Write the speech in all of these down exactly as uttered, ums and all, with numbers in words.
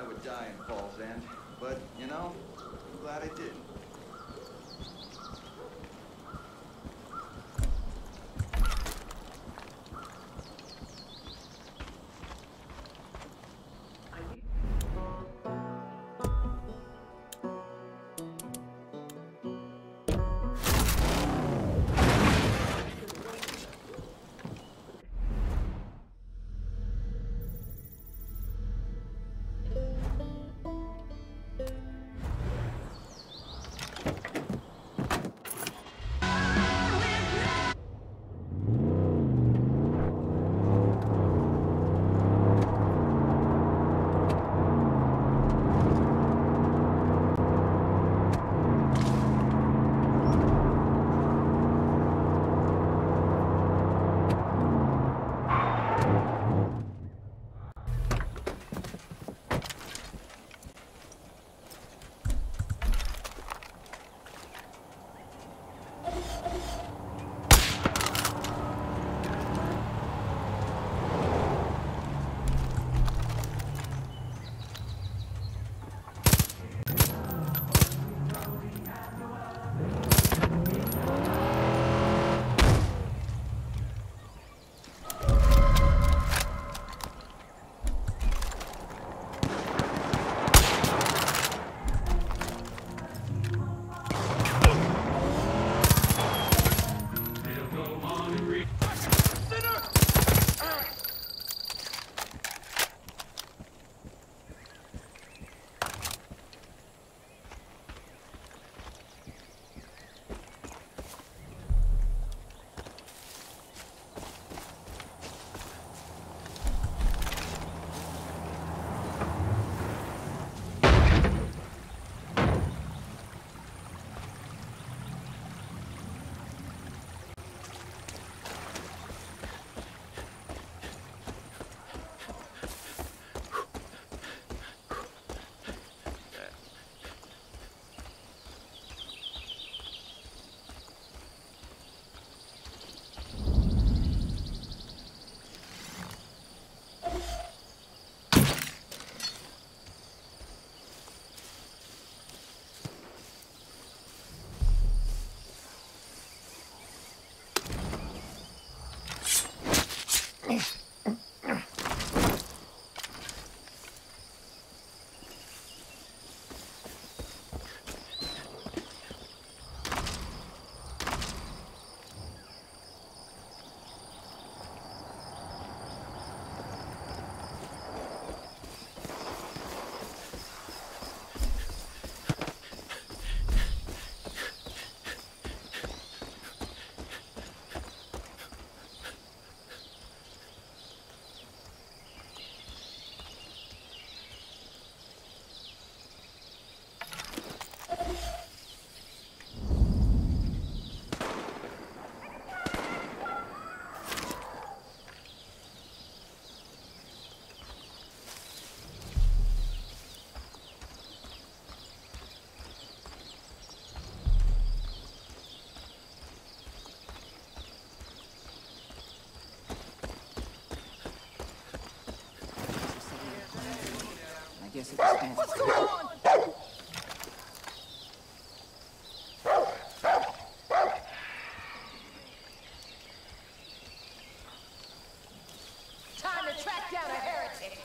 I would die in Fall's End, but, you know, I'm glad I didn't. Guess it was standing. What's going on? Time to track down a heretic.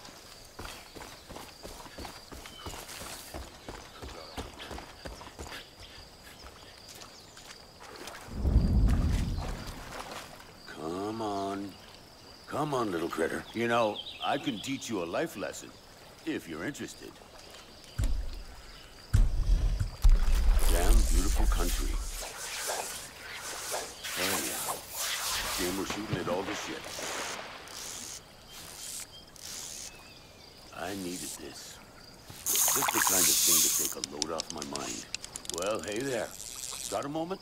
Come on. Come on, little critter. You know, I can teach you a life lesson. If you're interested. Damn beautiful country. Oh yeah. Shame we're shooting at all the shit. I needed this. Just the kind of thing to take a load off my mind. Well, hey there. Got a moment?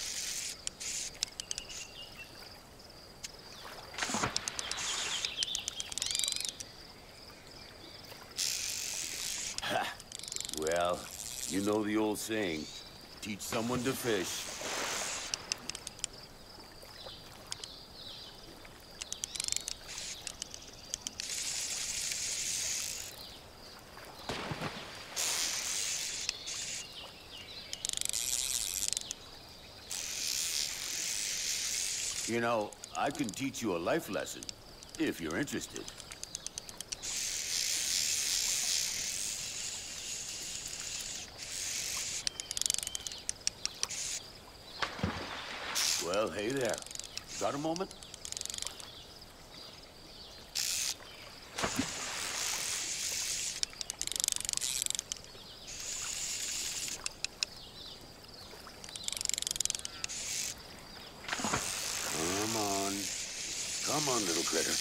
Well, you know the old saying, teach someone to fish. You know, I can teach you a life lesson, if you're interested. Well, hey there. Got a moment? Come on. Come on, little critter.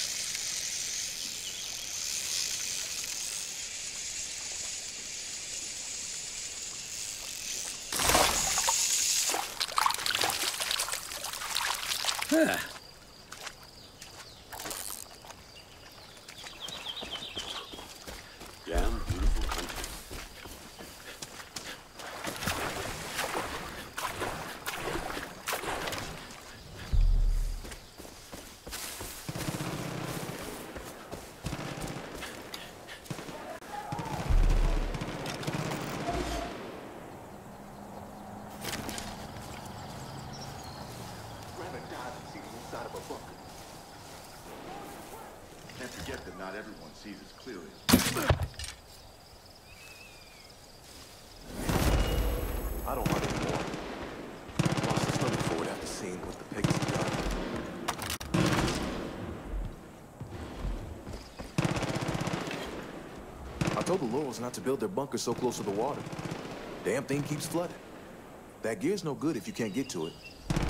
Huh. Damn beautiful country. Can't forget that not everyone sees as clearly. I don't want any more. Lost the stomach for it after seeing what the pigs have done. I told the Laurels not to build their bunker so close to the water. Damn thing keeps flooding. That gear's no good if you can't get to it.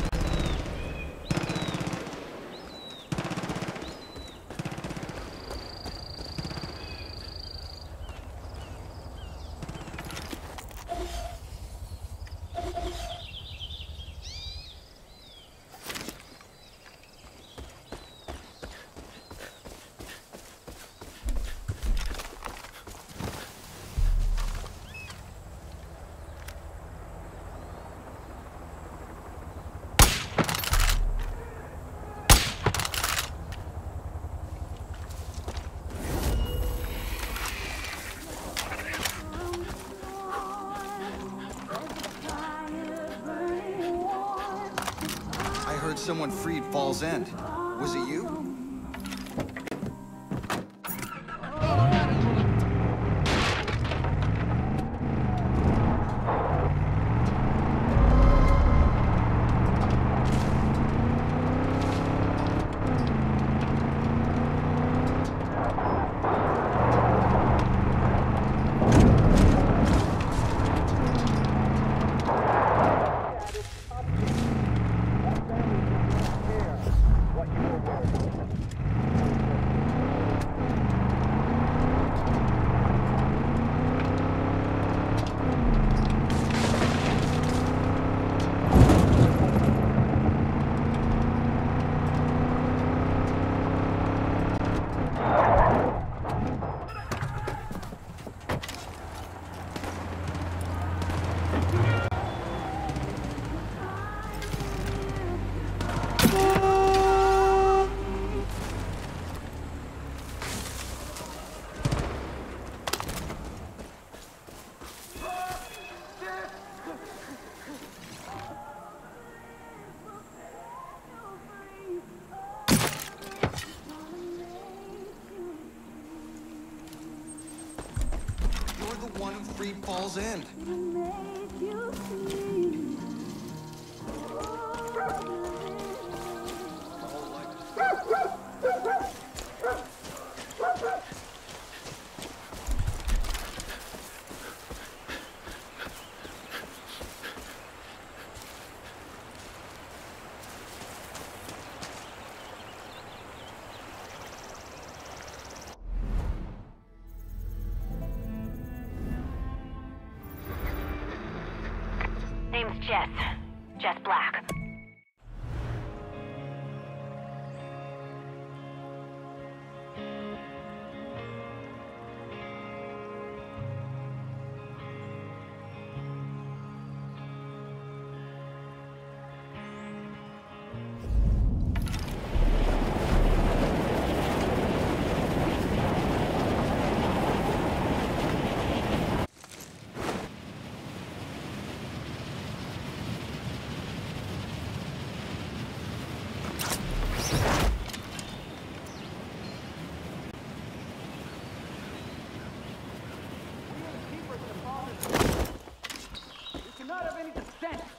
Someone freed Fall's End. Was it you? One who freed Fall's End. Name's Jess. Jess Black.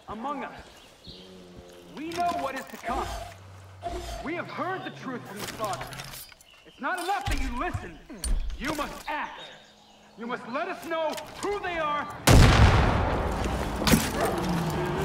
among us. We know what is to come. We have heard the truth from the Father. It's not enough that you listen. You must act. You must let us know who they are.